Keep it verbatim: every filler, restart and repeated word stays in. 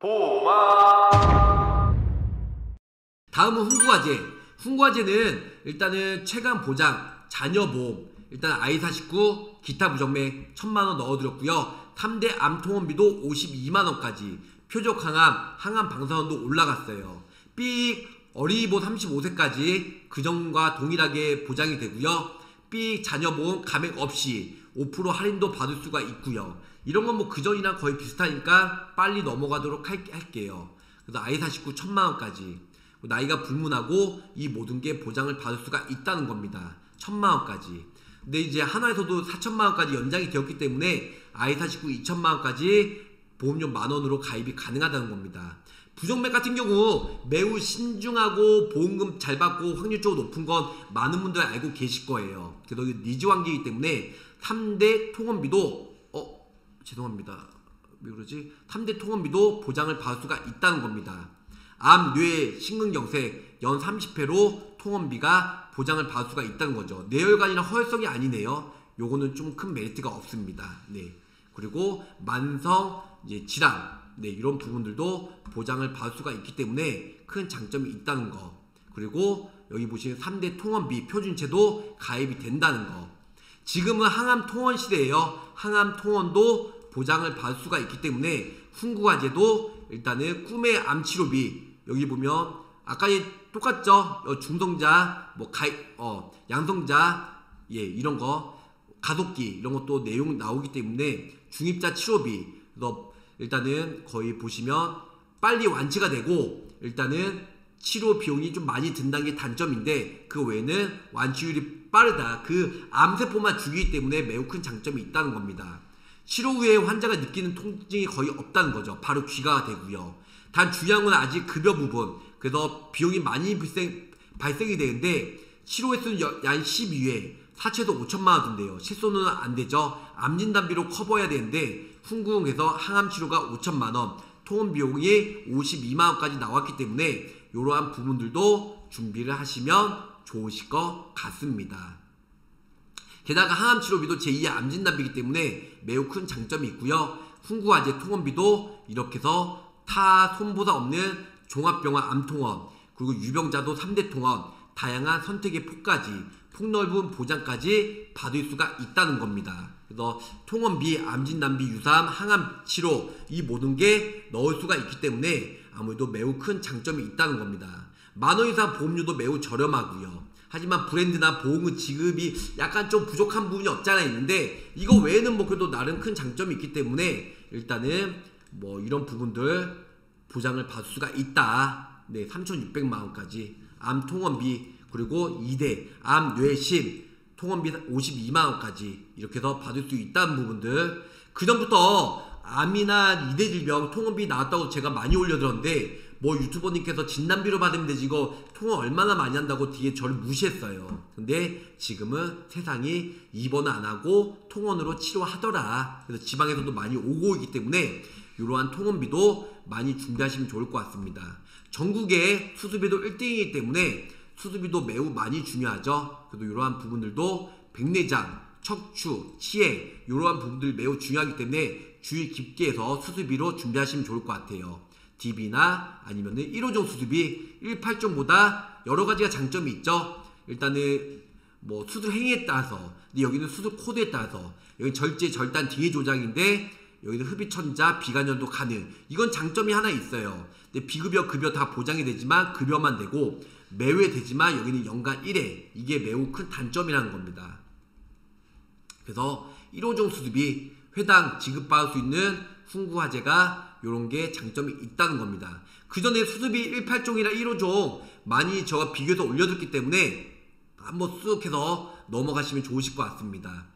보호막. 다음은 훈구화재. 훈구화재는 일단은 체감 보장, 자녀보험, 일단 아이 사십구, 기타 부정맥 천만 원 넣어드렸고요. 삼 대 암통원비도 오십이만 원까지, 표적 항암, 항암 방사선도 올라갔어요. 삑 어린이보호 삼십오 세까지 그전과 동일하게 보장이 되고요. 삑 자녀보험 감액 없이 오 퍼센트 할인도 받을 수가 있고요. 이런 건 뭐 그전이랑 거의 비슷하니까 빨리 넘어가도록 할, 할게요. 그래서 아이 사십구 천만 원까지, 나이가 불문하고 이 모든 게 보장을 받을 수가 있다는 겁니다. 천만 원까지. 근데 이제 한화에서도 사천만 원까지 연장이 되었기 때문에 아이 사십구 이천만 원까지 보험료 만 원으로 가입이 가능하다는 겁니다. 부정맥 같은 경우 매우 신중하고 보험금 잘 받고 확률적으로 높은 건 많은 분들이 알고 계실 거예요. 그래서 니즈 환기이기 때문에 삼 대 통원비도 어 죄송합니다. 왜 그러지? 삼 대 통원비도 보장을 받을 수가 있다는 겁니다. 암, 뇌, 심근경색 연 삼십 회로 통원비가 보장을 받을 수가 있다는 거죠. 뇌혈관이나 허혈성이 아니네요. 요거는 좀 큰 메리트가 없습니다. 네. 그리고 만성 이제 질환, 네, 이런 부분들도 보장을 받을 수가 있기 때문에 큰 장점이 있다는 거. 그리고 여기 보시는 삼 대 통원비 표준체도 가입이 된다는 거. 지금은 항암 통원 시대예요. 항암 통원도 보장을 받을 수가 있기 때문에 훈구화재도 일단은 꿈의 암치료비, 여기 보면 아까 똑같죠? 중성자, 뭐 가입, 어 양성자, 예, 이런 거 가속기 이런 것도 내용 나오기 때문에 중입자 치료비, 그래서 일단은 거의 보시면 빨리 완치가 되고 일단은 치료 비용이 좀 많이 든다는 게 단점인데 그 외에는 완치율이 빠르다. 그 암세포만 죽이기 때문에 매우 큰 장점이 있다는 겁니다. 치료 후에 환자가 느끼는 통증이 거의 없다는 거죠. 바로 귀가가 되고요. 단 중요한 건 아직 급여 부분. 그래서 비용이 많이 발생, 발생이 되는데 치료 횟수는 약 십이 회, 사체도 오천만 원 든대요. 실손은 안 되죠. 암진단비로 커버해야 되는데 훈구에서 항암 치료가 오천만 원, 통원 비용이 오십이만 원까지 나왔기 때문에 이러한 부분들도 준비를 하시면 좋으실 것 같습니다. 게다가 항암 치료비도 제이의 암진단비이기 때문에 매우 큰 장점이 있고요. 훈구화재 통원비도 이렇게 해서 타 손보다 없는 종합병원 암통원, 그리고 유병자도 삼 대 통원, 다양한 선택의 폭까지, 폭넓은 보장까지 받을 수가 있다는 겁니다. 그래서 통원비, 암진단비, 유사암, 항암 치료 이 모든 게 넣을 수가 있기 때문에 아무래도 매우 큰 장점이 있다는 겁니다. 만 원 이상 보험료도 매우 저렴하고요. 하지만 브랜드나 보험금 지급이 약간 좀 부족한 부분이 없잖아 있는데 이거 외에는 뭐 그래도 나름 큰 장점이 있기 때문에 일단은 뭐 이런 부분들 보장을 받을 수가 있다. 네, 삼천육백만 원까지 암 통원비, 그리고 이 대 암, 뇌, 심 통원비 오십이만 원까지 이렇게 해서 받을 수 있다는 부분들. 그 전부터 암이나 이 대 질병 통원비 나왔다고 제가 많이 올려드렸는데 뭐 유튜버님께서 진단비로 받으면 되지 이거 통원 얼마나 많이 한다고 뒤에 저를 무시했어요. 근데 지금은 세상이 입원 안 하고 통원으로 치료하더라. 그래서 지방에서도 많이 오고 있기 때문에 이러한 통원비도 많이 준비하시면 좋을 것 같습니다. 전국의 수수비도 일 등이기 때문에 수수비도 매우 많이 중요하죠. 그래도 이러한 부분들도 백내장, 척추, 치행 이러한 부분들이 매우 중요하기 때문에 주의 깊게 해서 수수비로 준비하시면 좋을 것 같아요. 디비나 아니면은 일 호종 수수비, 일 팔 종보다 여러 가지가 장점이 있죠. 일단은 뭐 수술 행위에 따라서, 근데 여기는 수술 코드에 따라서, 여기 절제, 절단, 딩의 조작인데 여기는 흡입천자, 비간염도 가능. 이건 장점이 하나 있어요. 근데 비급여, 급여 다 보장이 되지만 급여만 되고 매회 되지만 여기는 연간 일 회. 이게 매우 큰 단점이라는 겁니다. 그래서 일 호종 수수비 회당 지급받을 수 있는 훈구화재가 이런 게 장점이 있다는 겁니다. 그 전에 수수비 일 팔 종이나 일 호종 많이 제가 비교해서 올려줬기 때문에 한번 쓱 해서 넘어가시면 좋으실 것 같습니다.